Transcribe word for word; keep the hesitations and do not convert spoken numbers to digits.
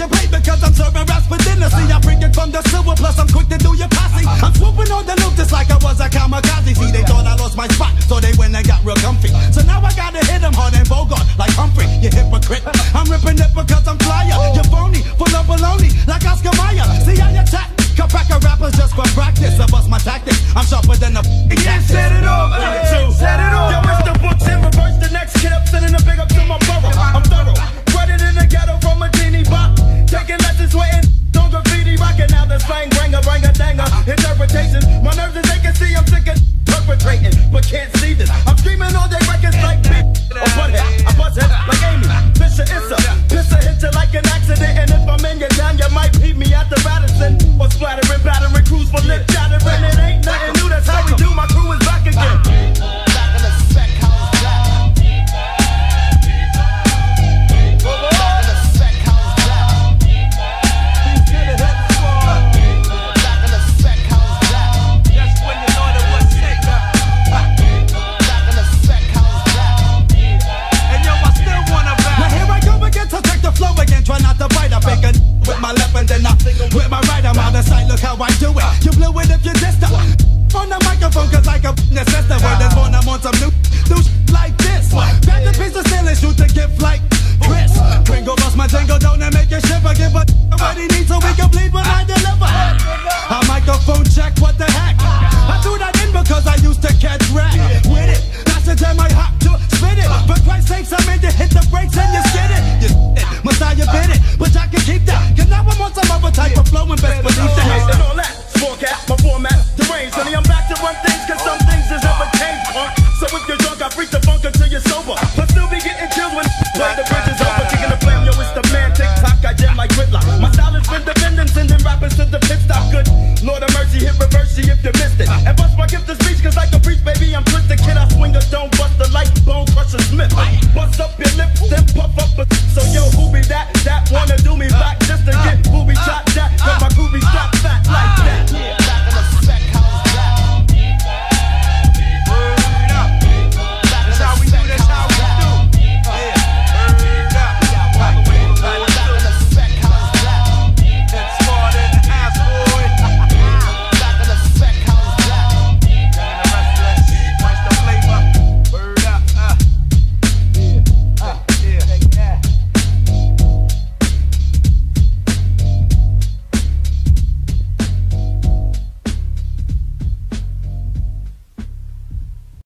your plate because I'm serving raps for dinner. See, I bring it from the silver, plus I'm quick to do your posse. I'm swooping on the loop just like I was a kamikaze. See, they thought I lost my spot, so they went and got real comfy. So now I gotta hit them hard and Bogart like Humphrey, you hypocrite. I'm ripping it because I'm flyer. You're phony, full of baloney, like Oscar Mayer. See, I attack, cut back a rappers just for practice. I bust my tactics, I'm sharper than a yeah, set it off, set it off. Yo, it's the books in reverse, the next kid up, sending a big up to my borough. I'm thorough, running in the ghetto from a genie box, taking lessons, sweating on graffiti, rocking out the slang, rang a rang a danger. Interpretations, my nerves as they can see, I'm sick of perpetrating, but can't see this. I'm screaming all day records like big or butthead. I buzz head like Amy, Fisher Issa, Pisser hit you like an accident, and if I'm in your down, you might peep me at the Radisson or splattering, battering crews for lip chattering. It ain't nothing new, that's how we do. My crew is back again. Back in the spec house black. Back in the spec house black. Back in the spec house black. That's when you know that what's sick. Back in the spec house black. And yo, I still wanna back. Now here I go again to take the flow again. Try not to bite. I pick it with my left and then I with my right. I'm out of sight. Look how I do it. You blew it if you dissed up on the microphone, cause like a necessity. Word is born, I'm on some new, new sh- like this. Grab the piece of steel and shoot the gift like Chris. Pringle bust my jingle, don't and make it shiver. Give a what he needs so we can bleed when I deliver. A microphone check, what the heck? I threw that in because I used to catch rap with it. That's the time I hop to spit it. For Christ's sakes, I made to hit the brakes and you skid it. You skid it, Messiah bit it, but I can keep that. Cause now I'm on some other type of flow and best